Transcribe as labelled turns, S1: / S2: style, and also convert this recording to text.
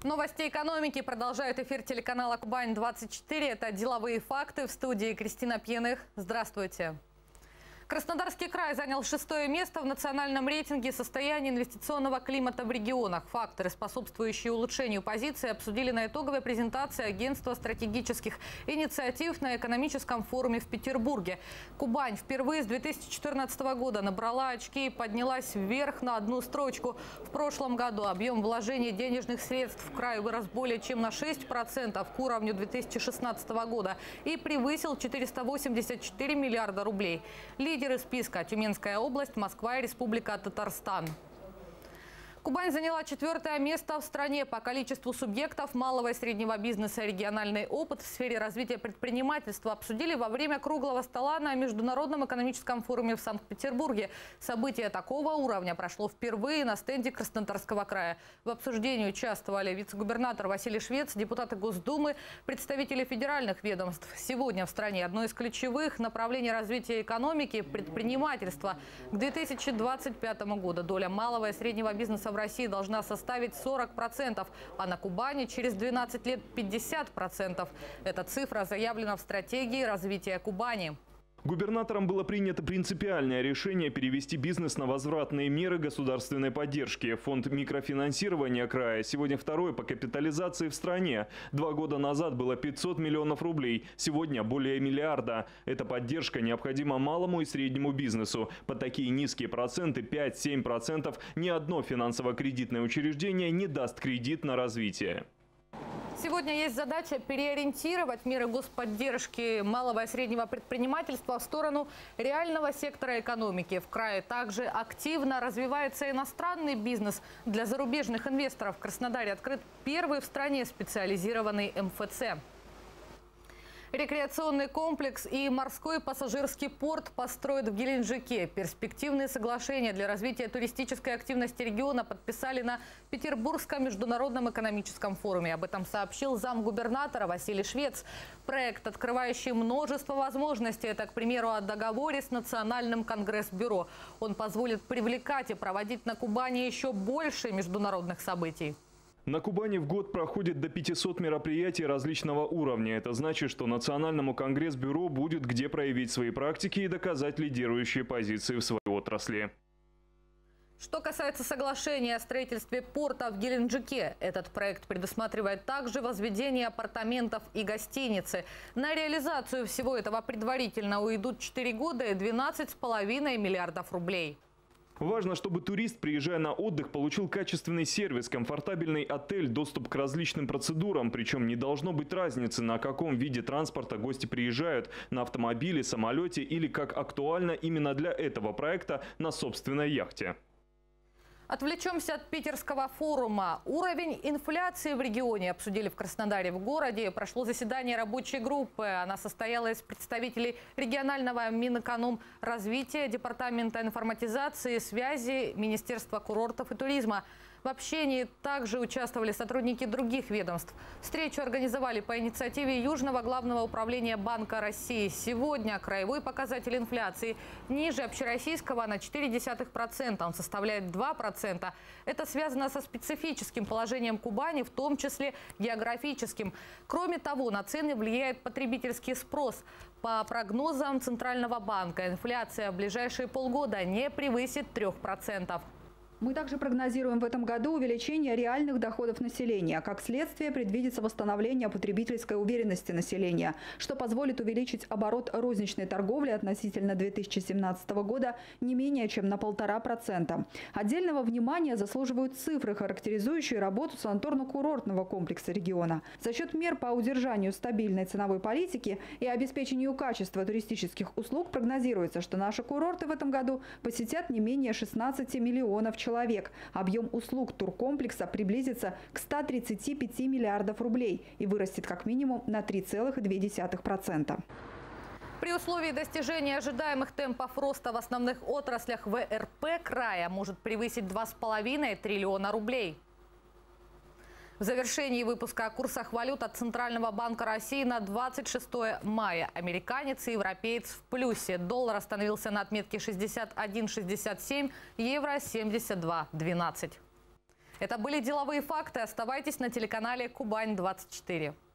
S1: Новости экономики продолжают эфир телеканала «Кубань-24». Это «Деловые факты». В студии Кристина Пьяных. Здравствуйте. Краснодарский край занял 6-е место в национальном рейтинге состояния инвестиционного климата в регионах. Факторы, способствующие улучшению позиции, обсудили на итоговой презентации Агентства стратегических инициатив на экономическом форуме в Петербурге. Кубань впервые с 2014 года набрала очки и поднялась вверх на одну строчку. В прошлом году объем вложений денежных средств в край вырос более чем на 6% к уровню 2016 года и превысил 484 миллиарда рублей. Лидеры списка – Тюменская область, Москва и Республика Татарстан. Кубань заняла 4-е место в стране по количеству субъектов малого и среднего бизнеса. Региональный опыт в сфере развития предпринимательства обсудили во время круглого стола на Международном экономическом форуме в Санкт-Петербурге. Событие такого уровня прошло впервые на стенде Краснодарского края. В обсуждении участвовали вице-губернатор Василий Швец, депутаты Госдумы, представители федеральных ведомств. Сегодня в стране одно из ключевых направлений развития экономики – предпринимательство. К 2025 году доля малого и среднего бизнеса в России должна составить 40%, а на Кубани через 12 лет 50%. Эта цифра заявлена в стратегии развития Кубани.
S2: Губернатором было принято принципиальное решение перевести бизнес на возвратные меры государственной поддержки. Фонд микрофинансирования края сегодня второй по капитализации в стране. 2 года назад было 500 миллионов рублей, сегодня более миллиарда. Эта поддержка необходима малому и среднему бизнесу. Под такие низкие проценты, 5-7%, ни одно финансово-кредитное учреждение не даст кредит на развитие.
S1: Сегодня есть задача переориентировать меры господдержки малого и среднего предпринимательства в сторону реального сектора экономики. В крае также активно развивается иностранный бизнес. Для зарубежных инвесторов в Краснодаре открыт первый в стране специализированный МФЦ. Рекреационный комплекс и морской пассажирский порт построят в Геленджике. Перспективные соглашения для развития туристической активности региона подписали на Петербургском международном экономическом форуме. Об этом сообщил замгубернатора Василий Швец. Проект, открывающий множество возможностей. Это, к примеру, о договоре с Национальным конгресс-бюро. Он позволит привлекать и проводить на Кубани еще больше международных событий.
S2: На Кубани в год проходит до 500 мероприятий различного уровня. Это значит, что Национальному конгресс-бюро будет где проявить свои практики и доказать лидирующие позиции в своей отрасли.
S1: Что касается соглашения о строительстве порта в Геленджике, этот проект предусматривает также возведение апартаментов и гостиницы. На реализацию всего этого предварительно уйдут 4 года и 12,5 миллиардов рублей.
S2: Важно, чтобы турист, приезжая на отдых, получил качественный сервис, комфортабельный отель, доступ к различным процедурам. Причем не должно быть разницы, на каком виде транспорта гости приезжают – на автомобиле, самолете или, как актуально именно для этого проекта, на собственной яхте.
S1: Отвлечемся от питерского форума. Уровень инфляции в регионе обсудили в Краснодаре. В городе прошло заседание рабочей группы. Она состояла из представителей регионального Минэкономразвития, Департамента информатизации и связи, Министерства курортов и туризма. В общении также участвовали сотрудники других ведомств. Встречу организовали по инициативе Южного главного управления Банка России. Сегодня краевой показатель инфляции ниже общероссийского на 0,4%. Он составляет 2%. Это связано со специфическим положением Кубани, в том числе географическим. Кроме того, на цены влияет потребительский спрос. По прогнозам Центрального банка, инфляция в ближайшие полгода не превысит 3%.
S3: Мы также прогнозируем в этом году увеличение реальных доходов населения. Как следствие, предвидится восстановление потребительской уверенности населения, что позволит увеличить оборот розничной торговли относительно 2017 года не менее чем на 1,5%. Отдельного внимания заслуживают цифры, характеризующие работу санаторно-курортного комплекса региона. За счет мер по удержанию стабильной ценовой политики и обеспечению качества туристических услуг прогнозируется, что наши курорты в этом году посетят не менее 16 миллионов человек. Объем услуг туркомплекса приблизится к 135 миллиардов рублей и вырастет как минимум на 3,2%.
S1: При условии достижения ожидаемых темпов роста в основных отраслях ВРП края может превысить 2,5 триллиона рублей. В завершении выпуска о курсах валют от Центрального банка России на 26 мая. Американец и европеец в плюсе. Доллар остановился на отметке 61,67, евро 72,12. Это были деловые факты. Оставайтесь на телеканале Кубань-24.